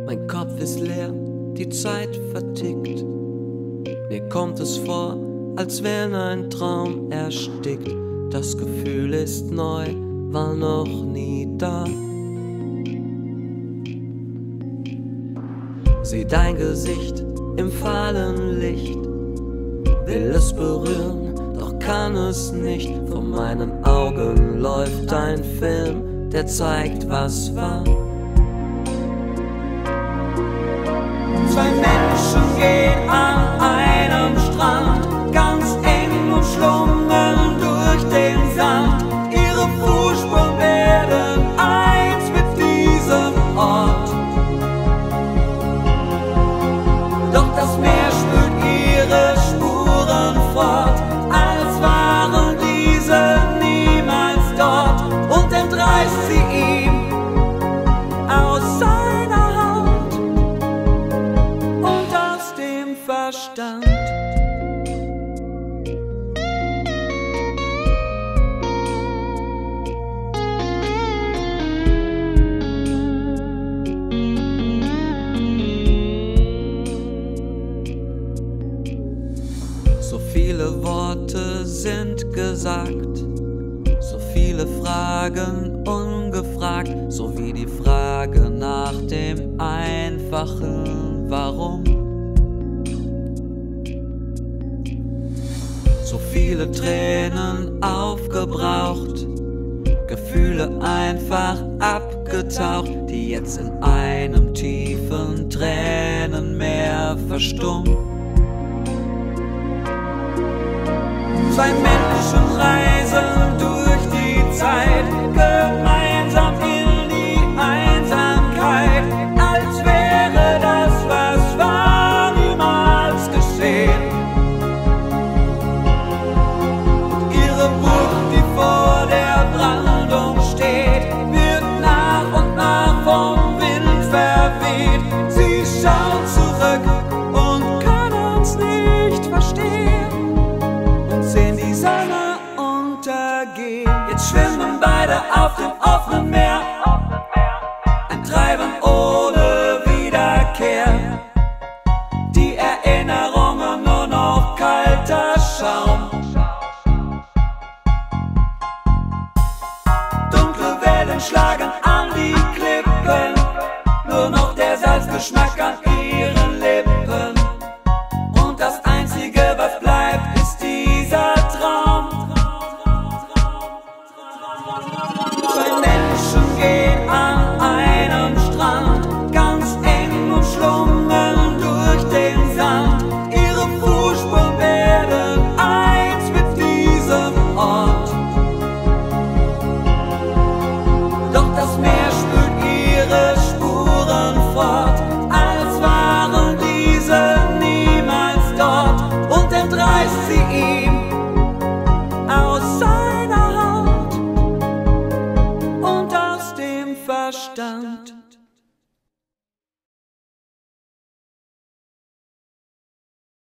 Mein Kopf ist leer, die Zeit vertickt. Mir kommt es vor, als wenn ein Traum erstickt. Das Gefühl ist neu, war noch nie da. Sieh dein Gesicht im fahlen Licht, will es berühren, doch kann es nicht. Vor meinen Augen läuft ein Film, der zeigt, was war. Zwei Menschen gehen an einem Strand, ganz eng umschlungen durch den Sand. Ihre Fußspuren werden eins mit diesem Ort. Doch das Meer spült ihre Spuren fort, als waren diese niemals dort. Und entreißt sie ihm aus seiner Haut und aus dem Verstand. So viele Worte sind gesagt, so viele Fragen ungefragt, so wie die Frage nach dem einfachen Warum. So viele Tränen aufgebraucht, Gefühle einfach abgetaucht, die jetzt in einem tiefen Tränenmeer verstummen. Zwei Menschen reisen durch die Zeit, gemeinsam in die Einsamkeit, als wäre das, was war, niemals geschehen. Ihre Burg, die vor der Brandung steht, wird nach und nach vom Wind verweht. Sie schauen zurück und können uns nicht verstehen, sehen die Sonne untergehen. Jetzt schwimmen beide auf dem offenen Meer, ein Treiben ohne Wiederkehr. Die Erinnerungen nur noch kalter Schaum. Dunkle Wellen schlagen an die Klippen, nur noch der Salzgeschmack an ihren Lippen. Und das Einzige, was bleibt, ist dieser Traum. Zwei Menschen gehen an einem Strand, ganz eng umschlungen durch den Sand. Ihre Fußspuren werden eins mit diesem Ort. Doch das Meer spült ihre Spuren fort, als waren diese niemals dort. Und entreißt sie ihm aus seiner Haut und aus dem Verstand.